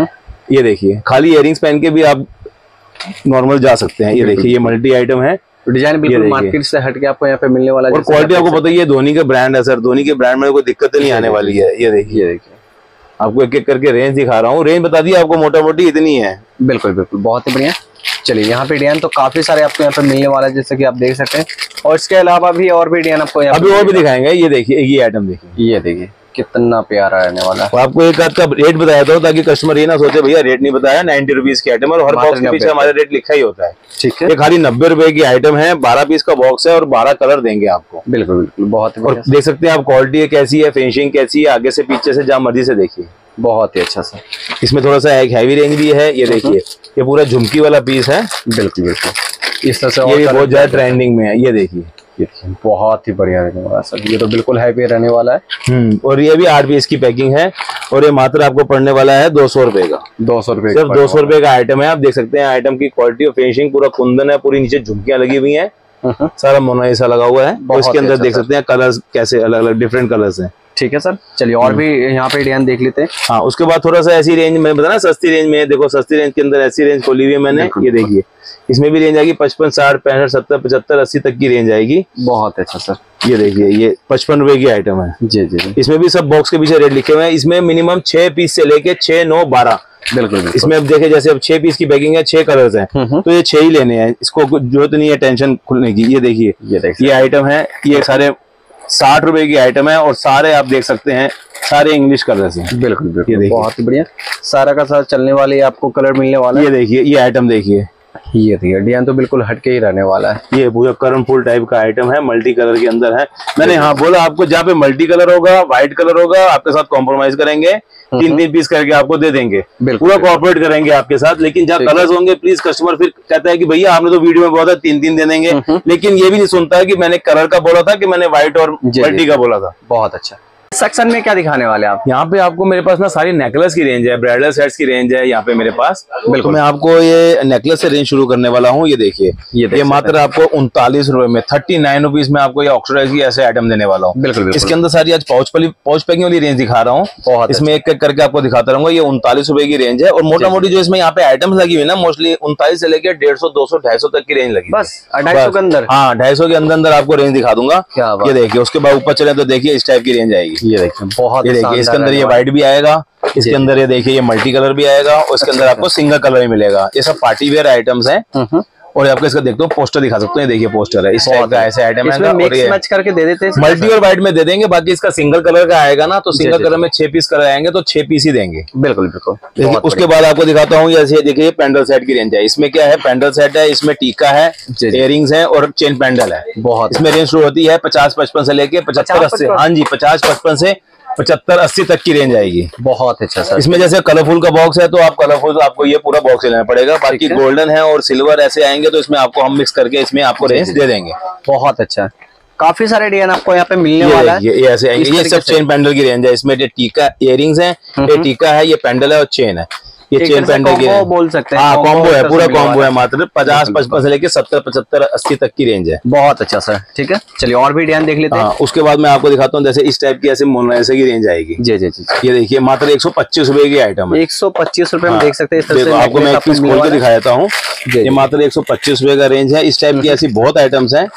S1: ये देखिए खाली इयरिंग्स पहन के भी आप नॉर्मल जा सकते हैं। ये देखिए ये मल्टी आइटम है,
S2: डिजाइन बिल्कुल मार्केट से हटके आपको यहाँ पे मिलने वाला है।
S1: और क्वालिटी आपको पता ही है, धोनी का ब्रांड है सर, धोनी के ब्रांड में कोई दिक्कत नहीं आने वाली है। ये देखिए देखिए आपको एक एक करके रेंज दिखा रहा हूँ, रेंज बता दी आपको मोटा मोटी इतनी है।
S2: बिल्कुल बिल्कुल बहुत ही बढ़िया। चलिए यहाँ पे डिजाइन तो काफी सारे आपको यहाँ पे मिलने वाला है, जैसे कि आप देख सकते हैं। और इसके अलावा भी और भी डिजाइन आपको यहाँ
S1: अभी और भी दिखाएंगे। ये देखिए ये आइटम देखिए,
S2: ये देखिए कितना प्यारा रहने वाला है।
S1: आपको एक आध का रेट बताया था ताकि कस्टमर ये ना सोचे भैया रेट नहीं बताया, नाइन्टी रुपीज की आइटम है और हर बॉक्स के पीछे हमारा रेट लिखा ही होता है।
S2: ठीक है,
S1: ये खाली नब्बे रुपए की आइटम है, बारह पीस का बॉक्स है और बारह कलर देंगे आपको।
S2: बिल्कुल बिल्कुल बहुत ही
S1: और देख सकते हैं आप क्वालिटी कैसी है, फिनिशिंग कैसी है, आगे से पीछे से जहाँ मर्जी से देखिए।
S2: बहुत ही अच्छा सा।
S1: इसमें थोड़ा सा एक हैवी रेंज भी है। ये देखिए ये पूरा झुमकी वाला पीस है।
S2: बिल्कुल बिल्कुल इस तरह से
S1: ये बहुत ज्यादा ट्रेंडिंग में है। ये देखिए
S2: ये देखिए बहुत ही बढ़िया रहने वाला सर, ये तो बिल्कुल हैवी रहने वाला है।
S1: हम्म और ये भी आठ पीस की पैकिंग है और ये मात्र आपको पड़ने वाला है दो सौ रुपए का।
S2: दो सौ रुपए
S1: सिर्फ दो सौ रुपए का आइटम है। आप देख सकते हैं आइटम की क्वालिटी और फिनिशिंग, पूरा कुंदन है, पूरी नीचे झुमकियां लगी हुई है, सारा मोनालिसा लगा हुआ है। और इसके अंदर देख सकते हैं कलर्स कैसे अलग अलग डिफरेंट कलर्स हैं।
S2: ठीक है सर, चलिए और भी यहाँ पे डिजाइन देख लेते हैं।
S1: हाँ उसके बाद थोड़ा सा ऐसी रेंज में बताना, सस्ती रेंज में देखो, सस्ती रेंज के अंदर ऐसी रेंज खोली हुई है मैंने। ये देखिए इसमें भी रेंज आएगी पचपन साठ पैंसठ सत्तर पचहत्तर अस्सी तक की रेंज आएगी।
S2: बहुत अच्छा सर।
S1: ये देखिए ये पचपन रुपए की आइटम है।
S2: जी जी,
S1: इसमें भी सब बॉक्स के पीछे रेट लिखे हुए हैं। इसमें मिनिमम छह पीस से लेके छह नौ बारह।
S2: बिल्कुल
S1: इसमें अब देखे जैसे अब छह पीस की पैकिंग है, छह कलर्स हैं, तो ये छह ही लेने हैं, इसको जरूरत नहीं है टेंशन खुलने की। ये देखिए
S2: ये देखिए
S1: ये आइटम है, ये सारे साठ रुपए की आइटम है और सारे आप देख सकते हैं सारे इंग्लिश कलर्स हैं।
S2: बिल्कुल बिल्कुल बहुत ही बढ़िया, सारा का सारा चलने वाले आपको कलर मिलने वाला है।
S1: ये देखिए ये आइटम देखिए,
S2: ये देखिए डिजाइन तो बिल्कुल हटके ही रहने वाला है।
S1: ये पूरा कर्नफुल टाइप का आइटम है, मल्टी कलर के अंदर है। मैंने हाँ बोला आपको, जहाँ पे मल्टी कलर होगा, व्हाइट कलर होगा, आपके साथ कॉम्प्रोमाइज करेंगे, तीन तीन पीस करके आपको दे देंगे, पूरा कोऑपरेट करेंगे आपके साथ। लेकिन जहाँ कलर्स होंगे प्लीज, कस्टमर फिर कहता है कि भैया आपने तो वीडियो में बोला था तीन तीन दे देंगे, लेकिन ये भी नहीं सुनता है कि मैंने कलर का बोला था कि मैंने व्हाइट और मल्टी का बोला था।
S2: बहुत अच्छा। सेक्शन में क्या दिखाने वाले आप?
S1: यहाँ पे आपको मेरे पास ना सारी नेकलेस की रेंज है, ब्राइडल सेट्स की रेंज है यहाँ पे मेरे पास।
S2: बिल्कुल,
S1: तो मैं आपको ये नेकलेस से रेंज शुरू करने वाला हूँ। ये देखिए ये, ये मात्र आपको उनतालीस रुपए में थर्टी नाइन रुपीज में आपको ये ऑक्सीडाइज की ऐसे आइटम देने वाला हूँ।
S2: बिल्कुल,
S1: इसके अंदर सारी आज पाउच पाउच पैकिंग वाली रेंज दिखा रहा हूँ। इसमें एक एक करके आपको दिखाता रहूंगा। ये उनतालीस रुपए की रेंज है और मोटा मोटी जो इसमें यहाँ पे आइटम्स लगी हुई है ना, मोस्टली उनतालीस से लेकर डेढ़ सौ दो सौ ढाई सौ तक की रेंज लगी।
S2: बस ढाई सौ के अंदर?
S1: हाँ ढाई सौ के अंदर अंदर आपको रेंज दिखा दूंगा। ये देखिए उसके बाद ऊपर चले तो देखिए इस टाइप की रेंज आएगी।
S2: ये देखिए बहुत,
S1: ये देखिए इसके अंदर ये व्हाइट भी आएगा, इसके अंदर ये देखिए ये मल्टी कलर भी आएगा और इसके अंदर आपको सिंगल कलर ही मिलेगा। ये सब पार्टी वेयर आइटम्स हैं। और आपको इसका देखते हो पोस्टर दिखा सकते हैं, देखिए पोस्टर है इस टाइप का, ऐसे आइटम है।
S2: इसमें मिक्स मैच करके दे देते हैं,
S1: मल्टी और व्हाइट में दे देंगे। बाकी इसका सिंगल कलर का आएगा ना, तो सिंगल कलर में छह पीस कलर आएंगे तो छह पीस ही देंगे।
S2: बिल्कुल बिल्कुल।
S1: उसके बाद आपको दिखाता हूँ, जैसे देखिए पेंडल सेट की रेंज है। इसमें क्या है, पेंडल सेट है, इसमें टीका है, इयरिंग्स है और चेन पेंडल है।
S2: बहुत
S1: इसमें रेंज शुरू होती है पचास पचपन से लेके पचहत्तर अस्सी। हाँ जी, पचास पचपन से पचहत्तर अस्सी तक की रेंज आएगी।
S2: बहुत अच्छा सर।
S1: इसमें जैसे कलरफुल का बॉक्स है तो आप कलरफुल आपको ये पूरा बॉक्स लेना पड़ेगा। बाकी गोल्डन है और सिल्वर ऐसे आएंगे तो इसमें आपको हम मिक्स करके इसमें आपको रेंज दे देंगे।
S2: बहुत अच्छा, काफी सारे डिजाइन आपको यहाँ पे मिलने वाला है।
S1: ये, ये ऐसे आएंगे, ये सब चेन पेंडल की रेंज है। इसमें ये टीका इयरिंग्स है, ये टीका है, ये पेंडल है और चेन है। ये चेन पेंडल की
S2: बोल सकते हैं।
S1: हाँ कॉम्बो है, पूरा कॉम्बो है। मात्र पचास पचपन से लेके सत्तर पचहत्तर अस्सी तक की रेंज है।
S2: बहुत अच्छा सर, ठीक है चलिए और भी डिजाइन देख लेते हैं।
S1: उसके बाद मैं आपको दिखाता हूँ, जैसे इस टाइप की ऐसे मोनालिसा की रेंज आएगी।
S2: जी जी जी,
S1: ये देखिए मात्र एक सौ पच्चीस रुपए की आइटम है।
S2: एक सौ पच्चीस रुपए में देख सकते हैं।
S1: देखो आपको मैं एक पीस खोल के दिखा देता हूँ। ये मात्र एक सौ पच्चीस रुपए का रेंज है। इस टाइप की ऐसी बहुत आइटम्स हैं।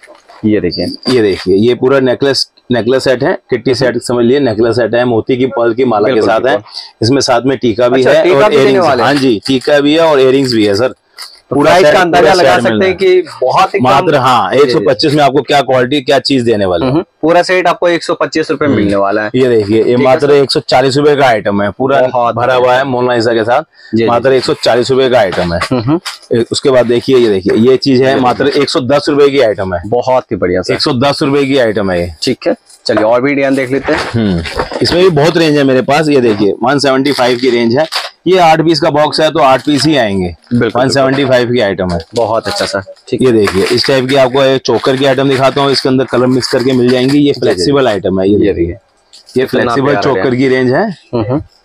S2: ये देखिए ये
S1: देखिए ये पूरा नेकलेस नेकलेस सेट है, किट्टी सेट समझ लिए, नेकलेस सेट है, मोती की पर्ल की माला के साथ है। इसमें साथ में टीका भी
S2: अच्छा,
S1: है और इयरिंग्स। हाँ जी, टीका भी है और इयरिंग्स भी है सर।
S2: पूरा इसका अंदाजा लगा सकते हैं कि बहुत ही
S1: मात्र हाँ एक सौ पच्चीस में आपको क्या क्वालिटी क्या चीज देने वाले हैं।
S2: पूरा सेट आपको एक सौ पच्चीस रुपए मिलने वाला है।
S1: ये देखिए ये मात्र एक सौ चालीस रुपए का आइटम है, पूरा भरा हुआ है मोनालिसा के साथ। मात्र एक सौ चालीस रुपए का आइटम है। उसके बाद देखिए ये देखिए ये चीज है, मात्र एक सौ दस रुपए की आइटम है।
S2: बहुत ही बढ़िया,
S1: एक सौ दस रुपए की आइटम है ये।
S2: ठीक है चलिए और भी डिजाइन देख लेते हैं।
S1: हम्म इसमें भी बहुत रेंज है मेरे पास। ये देखिए एक सौ पचहत्तर की रेंज है। ये आठ पीस का बॉक्स है तो आठ पीस ही आएंगे। एक सौ पचहत्तर की आइटम है।
S2: बहुत अच्छा सर, ठीक।
S1: ये देखिए इस टाइप की आपको एक चोकर की आइटम दिखाता हूँ। इसके अंदर कलर मिक्स करके मिल जाएंगी। ये फ्लेक्सिबल आइटम है। ये देखिए ये फ्लेक्सिबल चोकर की रेंज है।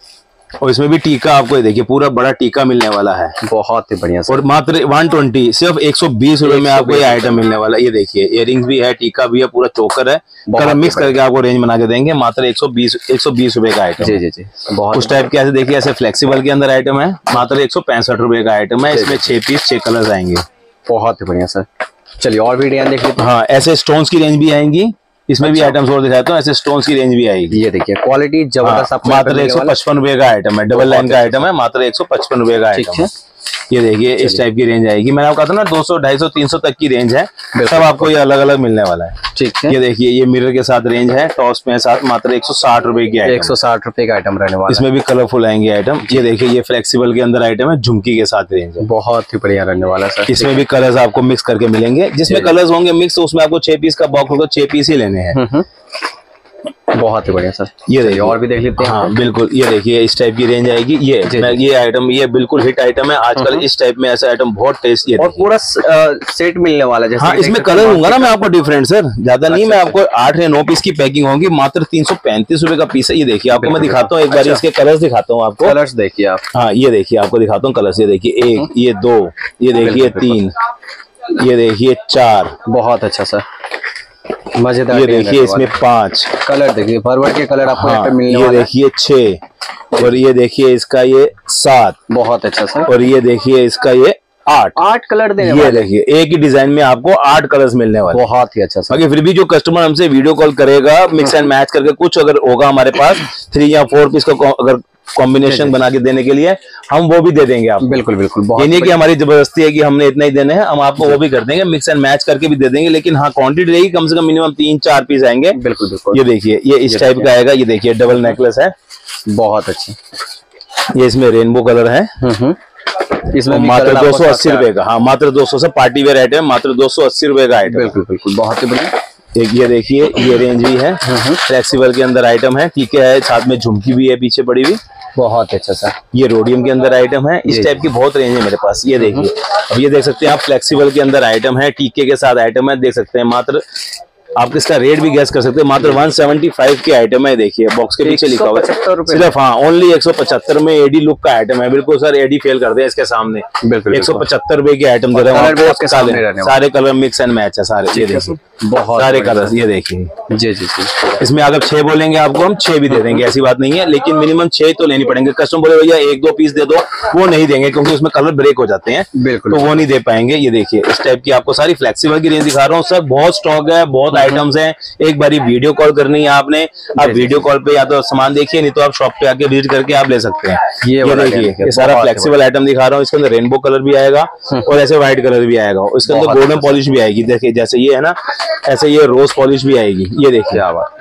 S1: और इसमें भी टीका आपको ये देखिए पूरा बड़ा टीका मिलने वाला है,
S2: बहुत ही बढ़िया सर।
S1: और मात्र एक सौ बीस सिर्फ एक सौ बीस रुपए में आपको ये आइटम मिलने वाला है। ये देखिए इयररिंग्स भी है, टीका भी है, पूरा चोकर है, कलर मिक्स करके आपको रेंज बना के देंगे। मात्र एक सौ बीस एक सौ बीस रुपए का आइटम।
S2: जी जी जी, बहुत
S1: उस टाइप के ऐसे देखिए, ऐसे फ्लेक्सिबल के अंदर आइटम है, मात्र एक सौ पैंसठ रुपए का आइटम है। इसमें छह पीस छह कलर आएंगे।
S2: बहुत ही बढ़िया सर। चलिए और भी डिजाइन देख लेते हैं।
S1: हाँ, ऐसे स्टोन्स की रेंज भी आएंगी, इसमें भी आइटम्स और दिखाता हूँ। ऐसे स्टोन्स की रेंज भी आएगी।
S2: ये देखिए क्वालिटी जबरदस्त।
S1: हाँ, मात्र एक सौ पचपन रुपए का आइटम है, डबल लाइन का आइटम है, मात्र एक सौ पचपन रुपए का आइटम है। ये देखिए इस टाइप की रेंज आएगी। मैंने आपको कहा था ना दो सौ ढाई सौ तीन सौ तक की रेंज है, सब आपको ये अलग अलग मिलने वाला है।
S2: ठीक है,
S1: ये देखिए ये मिरर के साथ रेंज है, टॉस में साथ, मात्र एक सौ साठ रुपए की आइटम।
S2: एक सौ साठ रुपए का आइटम रहने वाला है।
S1: इसमें भी कलरफुल आएंगे आइटम। ये देखिए ये फ्लेक्सिबल के अंदर आइटम है, झुमकी के साथ रेंज है,
S2: बहुत ही बढ़िया रहने वाला सर।
S1: इसमें भी कलर्स आपको मिक्स करके मिलेंगे। जिसमें कलर्स होंगे मिक्स, उसमें आपको छह पीस का बॉक्स होगा, छह पीस ही लेने हैं।
S2: बहुत ही बढ़िया सर।
S1: ये देखिए
S2: और भी देख लेते हैं।
S1: हाँ बिल्कुल, ये देखिए इस टाइप की रेंज आएगी। ये मैं, ये आइटम ये बिल्कुल हिट आइटम है आजकल। इस टाइप में ऐसा आइटम बहुत टेस्टी है,
S2: और पूरा सेट मिलने वाला है।
S1: हाँ, इसमें कलर होगा ना मैं आपको डिफरेंट सर, ज्यादा नहीं, मैं आपको आठ या नौ पीस की पैकिंग होगी, मात्र तीन सौ पैंतीस रुपए का पीस है। ये देखिए आपको मैं दिखाता हूँ एक बार, इसके कलर्स दिखाता हूँ आपको।
S2: कलर्स देखिए आप।
S1: हाँ ये देखिए आपको दिखाता हूँ कलर्स। ये देखिए एक, ये दो, ये देखिए तीन, ये देखिए चार,
S2: बहुत अच्छा सर, मजेदार।
S1: ये देखिए इसमें पांच
S2: कलर देखिए, भर भर के कलर आपको
S1: हाँ,
S2: मिलने
S1: ये देखिए छह, और ये देखिए इसका ये सात,
S2: बहुत अच्छा सर।
S1: और ये देखिए इसका ये आठ
S2: आठ कलर देने
S1: ये देखिए एक ही डिजाइन में आपको आठ कलर्स मिलने वाले।
S2: बहुत ही अच्छा सर।
S1: बाकी फिर भी जो कस्टमर हमसे वीडियो कॉल करेगा, मिक्स एंड मैच करके कुछ अगर होगा हमारे पास थ्री या फोर पीस का अगर कॉम्बिनेशन बना के देने के लिए, हम वो भी दे देंगे आपको।
S2: बिल्कुल बिल्कुल,
S1: ये नहीं कि हमारी जबरदस्ती है कि हमने इतना ही देने हैं, हम आपको वो भी कर देंगे, मिक्स एंड मैच करके भी दे देंगे। लेकिन हाँ क्वांटिटी रहेगी, कम से कम मिनिमम तीन चार पीस आएंगे।
S2: बिल्कुल बिल्कुल।
S1: ये देखिए ये इस टाइप का आएगा। ये देखिए डबल नेकलेस है,
S2: बहुत अच्छी।
S1: ये इसमें रेनबो कलर है, इसमें मात्र दो सौ अस्सी रुपए का। हाँ मात्र दो सौ से पार्टी वेयर आइटम, मात्र दो सौ अस्सी रुपए का आइटम।
S2: बिल्कुल बिल्कुल, बहुत ही बढ़िया।
S1: एक ये देखिए ये रेंज भी है, फ्लेक्सिबल के अंदर आइटम है, ठीक है, साथ में झुमकी भी है पीछे पड़ी हुई,
S2: बहुत अच्छा सर।
S1: ये रोडियम के अंदर आइटम है। इस टाइप की बहुत रेंज है मेरे पास। ये देखिए अब ये देख सकते हैं आप, फ्लेक्सिबल के अंदर आइटम है, टीके के साथ आइटम है, देख सकते हैं। मात्र आप इसका रेट भी गैस कर सकते हैं, मात्र एक सौ पचहत्तर के आइटम है। देखिए बॉक्स के पीछे लिखा हुआ है सिर्फ, हाँ ओनली एक सौ पचहत्तर में एडी लुक का आइटम है। बिल्कुल सर एडी फेल कर दे इसके सामने, एक सौ पचहत्तर रुपए के आइटम दे रहे हैं, सारे कलर मिक्स एंड मैच है सारे। ये देखिए बहुत सारे कलर, ये देखिए
S2: जी जी जी।
S1: इसमें अगर छह बोलेंगे आपको हम छह भी दे देंगे, ऐसी बात नहीं है, लेकिन मिनिमम छह तो लेनी पड़ेंगे। कस्टमर बोले भैया एक दो पीस दे दो, वो नहीं देंगे क्योंकि उसमें कलर ब्रेक हो जाते हैं,
S2: बिल्कुल
S1: तो वो नहीं दे पाएंगे। ये देखिए इस टाइप की आपको सारी फ्लेक्सिबल की रेंज दिखा रहा हूँ सर, बहुत स्टॉक है, बहुत आइटम्स हैं। एक बारी वीडियो कॉल करनी है आपने, आप वीडियो कॉल पे या तो सामान देखिए, नहीं तो आप शॉप पे आके विजिट करके आप ले सकते हैं। ये देखिए ये सारा फ्लेक्सिबल आइटम दिखा रहा हूँ, इसके अंदर रेनबो कलर भी आएगा और ऐसे व्हाइट कलर भी आएगा, इसके अंदर गोल्डन पॉलिश भी आएगी। देखिए जैसे ये है ना, ऐसे ये रोज पॉलिश भी आएगी। ये देखिए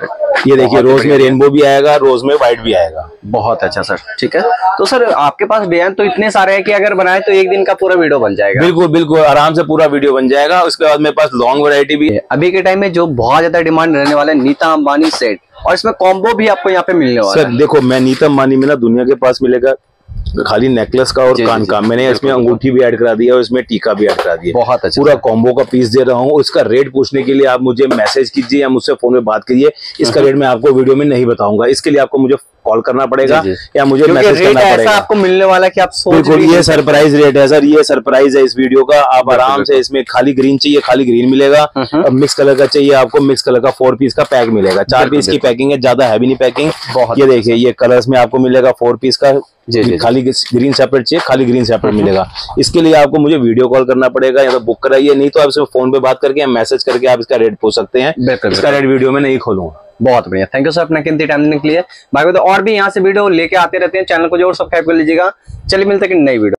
S1: ये देखिए रोज में रेनबो भी आएगा, रोज में व्हाइट भी आएगा।
S2: बहुत अच्छा सर, ठीक है। तो सर आपके पास डिजाइन तो इतने सारे हैं कि अगर बनाए तो एक दिन का पूरा वीडियो बन जाएगा।
S1: बिल्कुल बिल्कुल, आराम से पूरा वीडियो बन जाएगा। उसके बाद मेरे पास लॉन्ग वैरायटी भी है।
S2: अभी के टाइम में जो बहुत ज्यादा डिमांड रहने वाला है नीता अंबानी सेट, और इसमें कॉम्बो भी आपको यहाँ पे मिलने वाला है।
S1: सर देखो मैं नीता अंबानी में ना दुनिया के पास मिलेगा खाली नेकलेस का और कान का, मैंने इसमें अंगूठी भी ऐड करा दिया और इसमें टीका भी ऐड करा दिया।
S2: बहुत अच्छा,
S1: पूरा कॉम्बो का पीस दे रहा हूँ। इसका रेट पूछने के लिए आप मुझे मैसेज कीजिए या मुझसे फोन में बात कीजिए। इसका रेट मैं आपको वीडियो में नहीं बताऊंगा, इसके लिए आपको मुझे कॉल करना पड़ेगा या मुझे मैसेज करना पड़ेगा।
S2: आपको मिलने वाला कि आप
S1: बिल्कुल ये सरप्राइज रेट है सर, ये सरप्राइज है इस वीडियो का। आप आराम से, इसमें खाली ग्रीन चाहिए खाली ग्रीन मिलेगा, अब मिक्स कलर का चाहिए आपको मिक्स कलर का फोर पीस का पैक मिलेगा। चार पीस की पैकिंग है, ज्यादा हैवी नहीं पैकिंग। ये देखिए ये कलर्स में आपको मिलेगा फोर पीस का, खाली ग्रीन सेपरेट चाहिए खाली ग्रीन सेपरेट मिलेगा। इसके लिए आपको मुझे वीडियो कॉल करना पड़ेगा या तो बुक कराइए, नहीं तो आप इसमें फोन पे बात करके मैसेज करके आप इसका रेट पूछ सकते हैं। इसका रेट वीडियो में नहीं खोलूंगा।
S2: बहुत बढ़िया, थैंक यू सर अपना कीमती टाइम देने के लिए। बाकी तो और भी यहाँ से वीडियो लेके आते रहते हैं, चैनल को जरूर सब्सक्राइब कर लीजिएगा। चलिए मिलते हैं नई वीडियो।